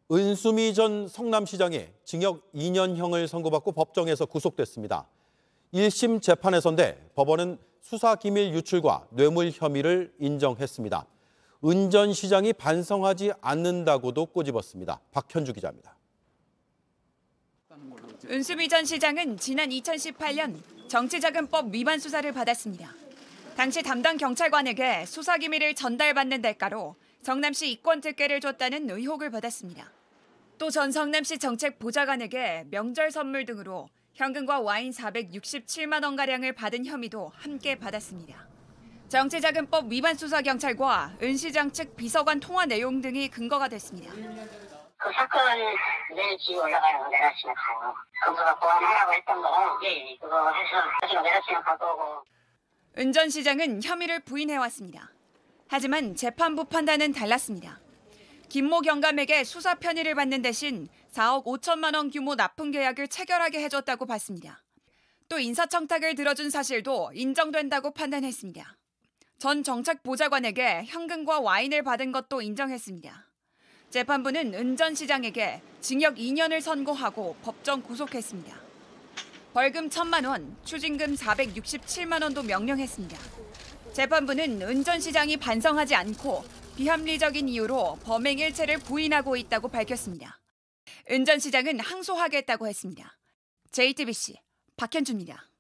은수미 전 성남시장이 징역 2년형을 선고받고 법정에서 구속됐습니다. 1심 재판에서인데 법원은 수사기밀 유출과 뇌물 혐의를 인정했습니다. 은 전 시장이 반성하지 않는다고도 꼬집었습니다. 박현주 기자입니다. 은수미 전 시장은 지난 2018년 정치자금법 위반 수사를 받았습니다. 당시 담당 경찰관에게 수사기밀을 전달받는 대가로 성남시 이권특혜를 줬다는 의혹을 받았습니다. 또 전 성남시 정책보좌관에게 명절 선물 등으로 현금과 와인 467만 원가량을 받은 혐의도 함께 받았습니다. 정치자금법 위반 수사 경찰과 은 시장 측 비서관 통화 내용 등이 근거가 됐습니다. 그 사건 내일 지금 올라가요. 내일 아침에 가요. 검사가 보완하라고 했던 거, 그거 해서 지금 내일 아침에 가고 오고. 은 전 시장은 혐의를 부인해왔습니다. 하지만 재판부 판단은 달랐습니다. 김모 경감에게 수사 편의를 받는 대신 4억 5천만 원 규모 납품 계약을 체결하게 해줬다고 봤습니다. 또 인사청탁을 들어준 사실도 인정된다고 판단했습니다. 전 정책보좌관에게 현금과 와인을 받은 것도 인정했습니다. 재판부는 은 전 시장에게 징역 2년을 선고하고 법정 구속했습니다. 벌금 1,000만 원, 추징금 467만 원도 명령했습니다. 재판부는 은 전 시장이 반성하지 않고 비합리적인 이유로 범행 일체를 부인하고 있다고 밝혔습니다. 은 전 시장은 항소하겠다고 했습니다. JTBC 박현주입니다.